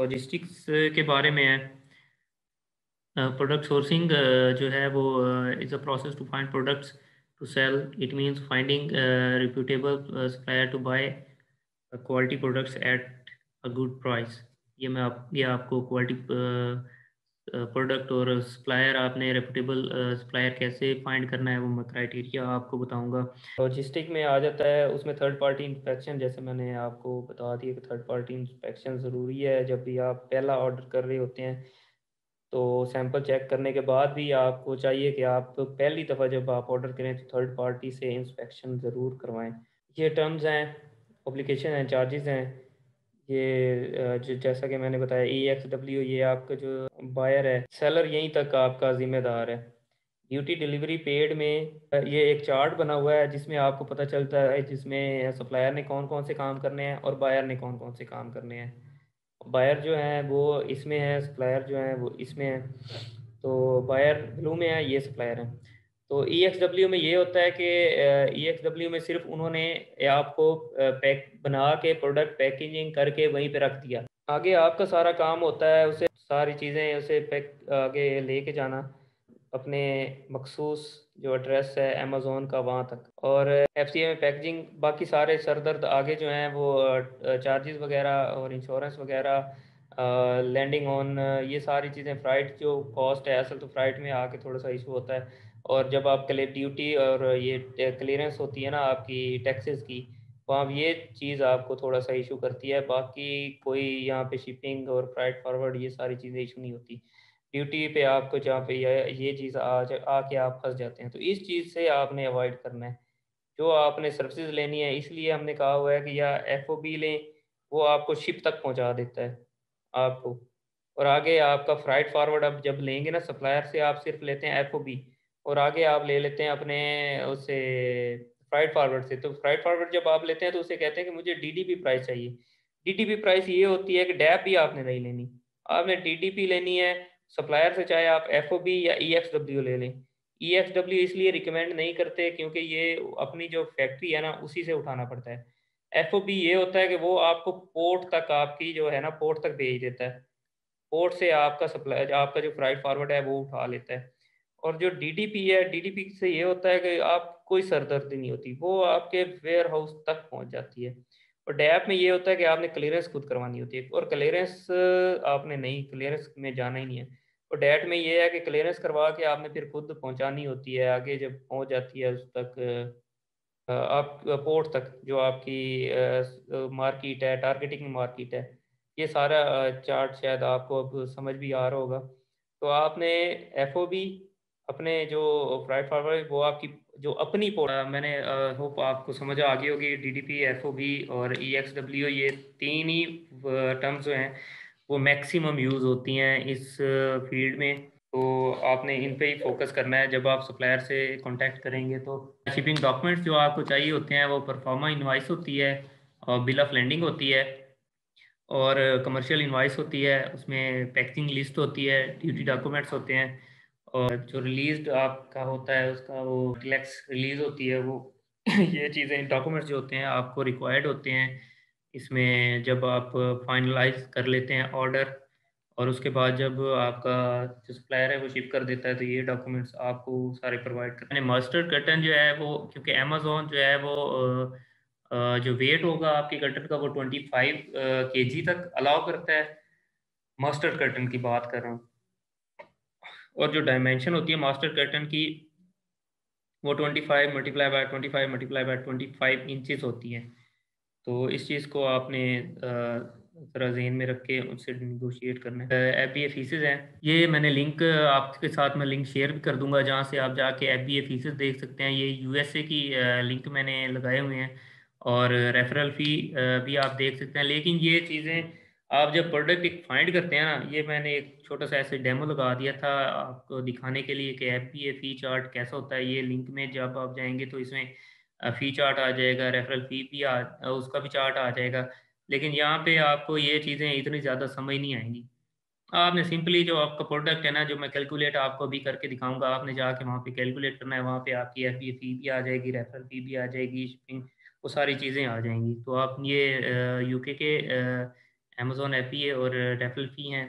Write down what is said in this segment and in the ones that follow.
Logistics के बारे में है। प्रोडक्ट सोर्सिंग जो है वो is a process to find products to sell. It means finding reputable supplier to buy quality products at a good price. ये आपको क्वालिटी प्रोडक्ट और सप्लायर, आपने रेपुटेबल सप्लायर कैसे फाइंड करना है वो मैं क्राइटेरिया आपको बताऊंगा। लॉजिस्टिक में आ जाता है उसमें थर्ड पार्टी इंस्पेक्शन। जैसे मैंने आपको बता दिया कि थर्ड पार्टी इंस्पेक्शन ज़रूरी है। जब भी आप पहला ऑर्डर कर रहे होते हैं तो सैंपल चेक करने के बाद भी आपको चाहिए कि आप पहली दफ़ा जब आप ऑर्डर करें तो थर्ड पार्टी से इंस्पेक्शन ज़रूर करवाएं। ये टर्म्स हैं, ऑब्लिगेशन हैं, चार्जेस हैं। ये जैसा कि मैंने बताया EXW, ये आपका जो बायर है, सेलर यहीं तक आपका ज़िम्मेदार है। ड्यूटी डिलीवरी पेड में ये एक चार्ट बना हुआ है जिसमें आपको पता चलता है, जिसमें सप्लायर ने कौन कौन से काम करने हैं और बायर ने कौन कौन से काम करने हैं। बायर जो है वो इसमें है, सप्लायर जो है वो इसमें है। तो बायर ब्लू में है, ये सप्लायर है। तो EXW में ये होता है कि EXW में सिर्फ उन्होंने आपको पैक बना के प्रोडक्ट पैकेजिंग करके वहीं पे रख दिया। आगे आपका सारा काम होता है उसे सारी चीज़ें उसे पैक आगे लेके जाना अपने मखसूस जो एड्रेस है अमेज़ोन का वहाँ तक। और FCA में पैकेजिंग, बाकी सारे सरदर्द आगे जो हैं वो चार्जेस वगैरह और इंश्योरेंस वगैरह, लैंडिंग ऑन, ये सारी चीज़ें, फ़्लाइट जो कॉस्ट है, असल तो फ़्लाइट में आके थोड़ा सा इशू होता है। और जब आप ड्यूटी और ये क्लियरेंस होती है ना आपकी टैक्सेस की, वहाँ ये चीज़ आपको थोड़ा सा इशू करती है। बाकी कोई यहाँ पे शिपिंग और फ्राइट फॉरवर्ड ये सारी चीज़ें इशू नहीं होती। ड्यूटी पे आपको जहाँ पे ये चीज़ आके आप फंस जाते हैं, तो इस चीज़ से आपने अवॉइड करना है। जो आपने सर्विसेज लेनी है, इसलिए हमने कहा हुआ है कि या FOB लें, वो आपको शिप तक पहुँचा देता है आपको। और आगे आपका फ्राइट फॉरवर्ड अब जब लेंगे ना सप्लायर से, आप सिर्फ लेते हैं FOB और आगे आप ले लेते हैं अपने उससे फ्राइट फॉरवर्ड से। तो फ्राइट फॉरवर्ड जब आप लेते हैं तो उसे कहते हैं कि मुझे DDP प्राइस चाहिए। DDP प्राइस ये होती है कि डैप भी आपने नहीं लेनी, आपने DDP लेनी है सप्लायर से, चाहे आप FOB या EXW ले लें। EXW इसलिए रिकमेंड नहीं करते क्योंकि ये अपनी जो फैक्ट्री है ना उसी से उठाना पड़ता है। FOB ये होता है कि वो आपको पोर्ट तक, आपकी जो है ना पोर्ट तक भेज देता है। पोर्ट से आपका सप्लाई, आपका जो फ्राइट फॉरवर्ड है वो उठा लेता है। और जो DDP है, DDP से ये होता है कि आप कोई सरदर्दी नहीं होती, वो आपके वेयर हाउस तक पहुंच जाती है। और डैप में ये होता है कि आपने क्लियरेंस खुद करवानी होती है, और क्लियरेंस आपने नहीं, क्लियरेंस में जाना ही नहीं है। और डैट में ये है कि क्लियरेंस करवा के आपने फिर खुद पहुंचानी होती है, आगे जब पहुंच जाती है उस तक आप पोर्ट तक, जो आपकी मार्केट है, टारगेटिंग मार्केट है। ये सारा चार्ट शायद आपको अब समझ भी आ रहा होगा। तो आपने FOB अपने जो फ्राइट फॉरवर्ड, वो आपकी जो अपनी पोर्ट, मैंने होप आपको समझ आ गई होगी। DDP, FOB और EXW, ये तीन ही टर्म्स जो हैं वो मैक्सिमम यूज़ होती हैं इस फील्ड में। तो आपने इन पे ही फोकस करना है जब आप सप्लायर से कांटेक्ट करेंगे। तो शिपिंग डॉक्यूमेंट्स जो आपको चाहिए होते हैं वो परफॉर्मा इनवाइस होती है, और बिल ऑफ लैंडिंग होती है, और कमर्शियल इनवाइस होती है, उसमें पैकिंग लिस्ट होती है, ड्यूटी डॉक्यूमेंट्स होते हैं, और जो रिलीज आपका होता है उसका वो रिलैक्स रिलीज होती है वो ये चीज़ें, डॉक्यूमेंट्स जो होते हैं आपको रिक्वायर्ड होते हैं इसमें जब आप फाइनलाइज कर लेते हैं ऑर्डर। और उसके बाद जब आपका जो सप्लायर है वो शिप कर देता है तो ये डॉक्यूमेंट्स आपको सारे प्रोवाइड करने। मस्टर्ड कटन जो है वो, क्योंकि अमेज़ोन जो है वो जो वेट होगा आपके कटन का वो 25 kg तक अलाउ करता है। मस्टर्ड कटन की बात कर रहा हूँ। और जो डायमेंशन होती है मास्टर कर्टन की वो 25 multiply by 25 multiply by 25 inches होती है। तो इस चीज़ को आपने ज़रा जहन में रख के उनसे निगोशिएट करना है। FBA फीसेस हैं, ये मैंने लिंक आपके साथ मैं लिंक शेयर भी कर दूंगा जहाँ से आप जाके FBA फीसेस देख सकते हैं। ये USA की लिंक मैंने लगाए हुए हैं, और रेफरल फ़ी भी आप देख सकते हैं। लेकिन ये चीज़ें आप जब प्रोडक्ट एक फाइंड करते हैं ना, ये मैंने एक छोटा सा ऐसे डेमो लगा दिया था आपको दिखाने के लिए कि FBA फ़ी चार्ट कैसा होता है। ये लिंक में जब आप जाएंगे तो इसमें फ़ी चार्ट आ जाएगा, रेफरल फ़ी भी उसका भी चार्ट आ जाएगा। लेकिन यहाँ पे आपको ये चीज़ें इतनी ज़्यादा समझ नहीं आएंगी। आपने सिंपली जो आपका प्रोडक्ट है ना, जो मैं कैलकुलेट आपको अभी करके दिखाऊंगा, आपने जाके वहाँ पे कैलकुलेट करना है। वहाँ पे आपकी FBA फ़ी भी आ जाएगी, रेफरल फ़ी भी आ जाएगी, शिपिंग, वो सारी चीज़ें आ जाएंगी। तो आप ये UK के अमेज़ॉन एपी है और रेफरल फ़ी हैं।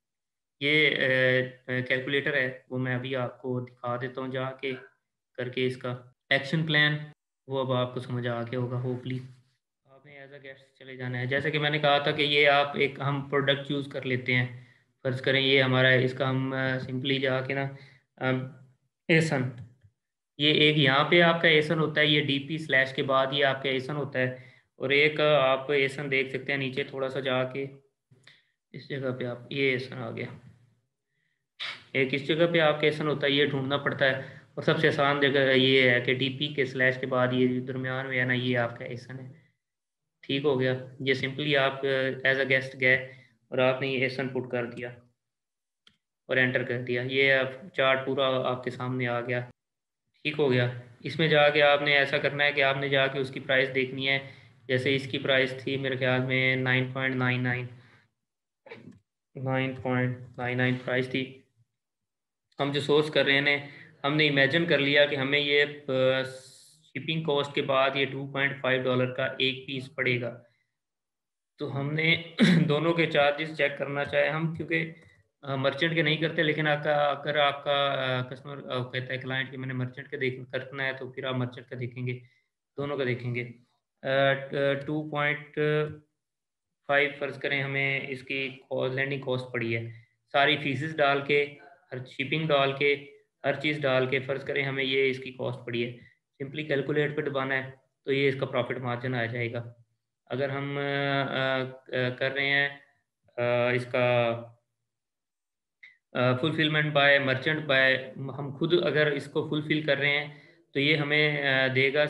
ये कैलकुलेटर है, वो मैं अभी आपको दिखा देता हूँ जाके करके इसका एक्शन प्लान, वो अब आपको समझ आ गया होगा होपली। आपने एज अ गेस्ट चले जाना है। जैसे कि मैंने कहा था कि ये आप एक हम प्रोडक्ट चूज़ कर लेते हैं। फ़र्ज़ करें ये हमारा है, इसका हम सिंपली जाके ना एसन, ये एक यहाँ पे आपका एसन होता है, ये डीपी स्लैश के बाद ये आपका एसन होता है। और एक आप एसन देख सकते हैं नीचे थोड़ा सा जाके, इस जगह पे आप ये एसन आ गया। एक इस जगह पे आपका एसन होता है, ये ढूंढना पड़ता है। और सबसे आसान जगह ये है कि डीपी के स्लैश के बाद ये दरमियान में है ना, ये आपका एसन है। ठीक हो गया। ये सिंपली आप एज अ गेस्ट गए और आपने ये एसन पुट कर दिया और एंटर कर दिया, ये चार्ट पूरा आपके सामने आ गया। ठीक हो गया। इसमें जाके आपने ऐसा करना है कि आपने जाके उसकी प्राइस देखनी है। जैसे इसकी प्राइस थी मेरे ख्याल में 9.99 प्राइस थी। हम जो सोर्स कर रहे हैं, हमने इमेजिन कर लिया कि हमें ये शिपिंग कॉस्ट के बाद ये $2.5 का एक पीस पड़ेगा। तो हमने दोनों के चार्जेस चेक करना चाहे हम, क्योंकि मर्चेंट के नहीं करते, लेकिन आपका अगर आपका कस्टमर कहता है क्लाइंट कि मैंने मर्चेंट का देख करना है, तो फिर आप मर्चेंट का देखेंगे, दोनों का देखेंगे। 2.5 फर्ज करें हमें इसकी लैंडिंग कॉस्ट पड़ी है, सारी फीसेस डाल के, हर शिपिंग डाल के, हर चीज़ डाल के फ़र्ज़ करें हमें ये इसकी कॉस्ट पड़ी है। सिंपली कैलकुलेट पे दबाना है तो ये इसका प्रॉफिट मार्जिन आ जाएगा। अगर हम कर रहे हैं इसका फुलफिलमेंट बाय मर्चेंट बाय, हम खुद अगर इसको फुलफिल कर रहे हैं तो ये हमें देगा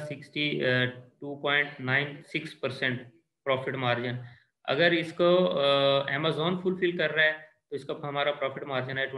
62.96% प्रॉफिट मार्जिन। अगर इसको अमेज़ॉन फुलफिल कर रहा है तो इसका हमारा प्रॉफिट मार्जिन है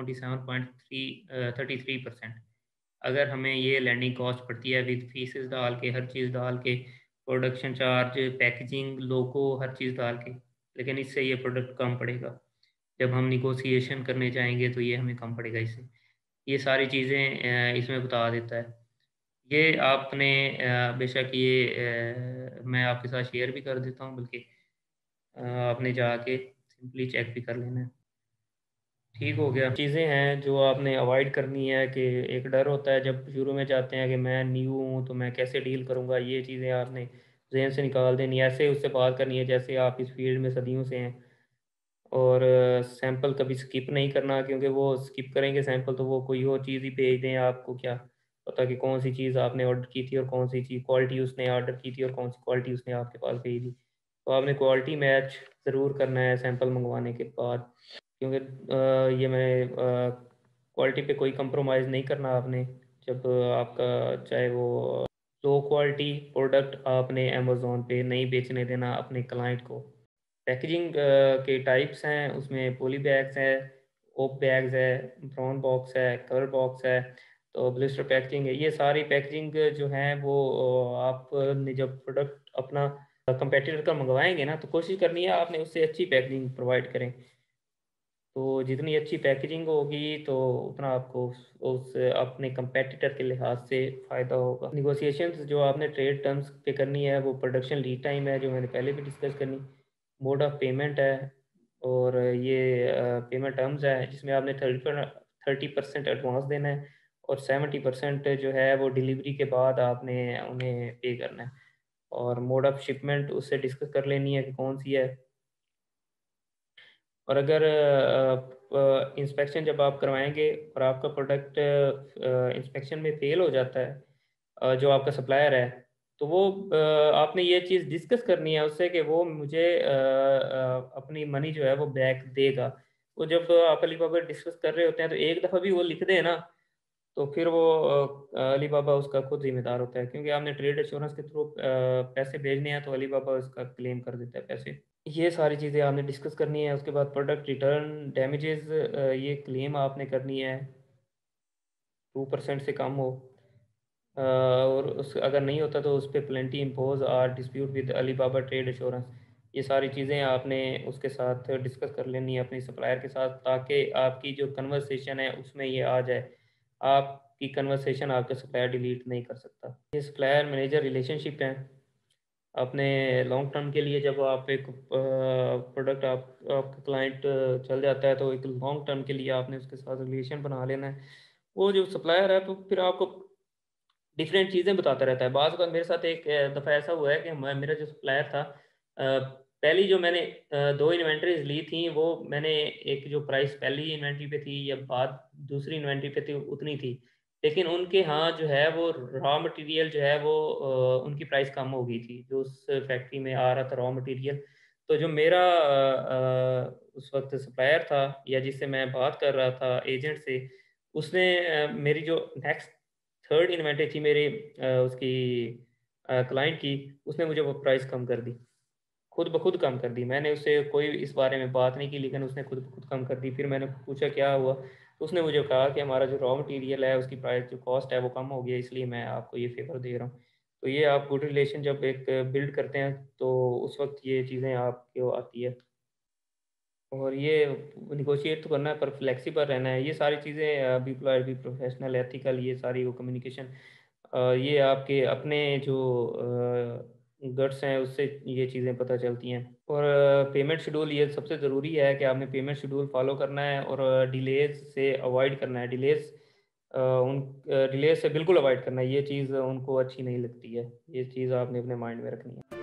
27.33%। अगर हमें ये लैंडिंग कॉस्ट पड़ती है विद फीसेस डाल के, हर चीज़ डाल के, प्रोडक्शन चार्ज, पैकेजिंग, लोगो, हर चीज़ डाल के, लेकिन इससे ये प्रोडक्ट कम पड़ेगा। जब हम निगोशिएशन करने जाएंगे तो ये हमें कम पड़ेगा इससे। ये सारी चीज़ें इसमें बता देता है। ये आपने बेशक ये मैं आपके साथ शेयर भी कर देता हूँ, बल्कि आपने जाके सिंपली चेक भी कर लेना है। ठीक हो गया। चीज़ें हैं जो आपने अवॉइड करनी है, कि एक डर होता है जब शुरू में जाते हैं कि मैं न्यू हूँ तो मैं कैसे डील करूँगा, ये चीज़ें आपने जहन से निकाल देनी है। ऐसे उससे बात करनी है जैसे आप इस फील्ड में सदियों से हैं। और सैंपल कभी स्किप नहीं करना, क्योंकि वो स्किप करेंगे सैंपल तो वो कोई और चीज़ ही भेज दें, आपको क्या पता कि कौन सी चीज़ आपने ऑर्डर की थी और कौन सी चीज़ क्वालिटी उसने ऑर्डर की थी और कौन सी क्वालिटी उसने आपके पास भेज दी। तो आपने क्वालिटी मैच ज़रूर करना है सैंपल मंगवाने के बाद, क्योंकि ये मैं क्वालिटी पे कोई कंप्रोमाइज़ नहीं करना आपने। जब आपका चाहे वो लो क्वालिटी प्रोडक्ट आपने अमेज़ोन पे नहीं बेचने देना अपने क्लाइंट को। पैकेजिंग के टाइप्स हैं, उसमें पॉली बैग्स है, ओप बैग्स है, ब्राउन बॉक्स है, कवर बॉक्स है, तो ब्लिस्टर पैकेजिंग है। ये सारी पैकेजिंग जो है वो आपने जब प्रोडक्ट अपना कंपेटिटर का मंगवाएंगे ना, तो कोशिश करनी है आपने उससे अच्छी पैकेजिंग प्रोवाइड करें। तो जितनी अच्छी पैकेजिंग होगी तो उतना आपको उस अपने कंपेटिटर के लिहाज से फ़ायदा होगा। निगोशिएशंस जो आपने ट्रेड टर्म्स पे करनी है, वो प्रोडक्शन लीड टाइम है जो मैंने पहले भी डिस्कस करनी, मोड ऑफ पेमेंट है, और ये पेमेंट टर्म्स है जिसमें आपने 30% एडवांस देना है और 70% जो है वो डिलीवरी के बाद आपने उन्हें पे करना है। और मोड ऑफ शिपमेंट उससे डिस्कस कर लेनी है कि कौन सी है। और अगर इंस्पेक्शन जब आप करवाएंगे और आपका प्रोडक्ट इंस्पेक्शन में फेल हो जाता है, जो आपका सप्लायर है, तो वो आपने ये चीज़ डिस्कस करनी है उससे कि वो मुझे अपनी मनी जो है वो बैक देगा। वो जब आप अली बाबा डिस्कस कर रहे होते हैं तो एक दफ़ा भी वो लिख दे ना, तो फिर वो अली बाबा उसका खुद जिम्मेदार होता है, क्योंकि आपने ट्रेड इंश्योरेंस के थ्रू पैसे भेजने हैं तो अली बाबा उसका क्लेम कर देता है पैसे। ये सारी चीज़ें आपने डिस्कस करनी है। उसके बाद प्रोडक्ट रिटर्न डैमेजेस, ये क्लेम आपने करनी है 2% से कम हो, और उस अगर नहीं होता तो उस पर plenty impose or dispute with Alibaba trade insurance. ये सारी चीज़ें आपने उसके साथ डिस्कस कर लेनी है अपनी सप्लायर के साथ, ताकि आपकी जो कन्वर्सेशन है उसमें ये आ जाए। आपकी कन्वर्सेशन आपका सप्लायर डिलीट नहीं कर सकता। ये सप्लायर मैनेजर रिलेशनशिप है। आपने लॉन्ग टर्म के लिए जब आप एक प्रोडक्ट आपका क्लाइंट चल जाता है तो एक लॉन्ग टर्म के लिए आपने उसके साथ रिलेशन बना लेना है। वो जो सप्लायर है तो फिर आपको डिफरेंट चीज़ें बताता रहता है। बाज़ अगर मेरे साथ एक दफ़ा ऐसा हुआ है कि मेरा जो सप्लायर था, पहली जो मैंने दो इन्वेंट्रीज ली थी, वो मैंने एक जो प्राइस पहली इन्वेंट्री पे थी या बाद दूसरी इन्वेंट्री पे थी उतनी थी, लेकिन उनके यहाँ जो है वो रॉ मटेरियल जो है वो उनकी प्राइस कम हो गई थी जो उस फैक्ट्री में आ रहा था रॉ मटेरियल। तो जो मेरा उस वक्त सप्लायर था या जिससे मैं बात कर रहा था एजेंट से, उसने मेरी जो नेक्स्ट थर्ड इन्वेंट्री थी मेरी उसकी क्लाइंट की, उसने मुझे वो प्राइस कम कर दी, खुद ब खुद कम कर दी। मैंने उससे कोई इस बारे में बात नहीं की, लेकिन उसने खुद ब खुद कम कर दी। फिर मैंने पूछा क्या हुआ, तो उसने मुझे कहा कि हमारा जो रॉ मटेरियल है उसकी प्राइस जो कॉस्ट है वो कम हो गई है, इसलिए मैं आपको ये फेवर दे रहा हूँ। तो ये आप गुड रिलेशन जब एक बिल्ड करते हैं तो उस वक्त ये चीज़ें आपको आती है। और ये निगोशिएट तो करना है पर फ्लेक्सिबल रहना है। ये सारी चीज़ें be polite, be professional, ethical, ये सारी वो कम्युनिकेशन, ये आपके अपने जो गट्स हैं उससे ये चीज़ें पता चलती हैं। और पेमेंट शेड्यूल, ये सबसे ज़रूरी है कि आपने पेमेंट शेड्यूल फॉलो करना है और डिलेज से अवॉइड करना है। उन डिलेज से बिल्कुल अवॉइड करना है। ये चीज़ उनको अच्छी नहीं लगती है, ये चीज़ आपने अपने माइंड में रखनी है।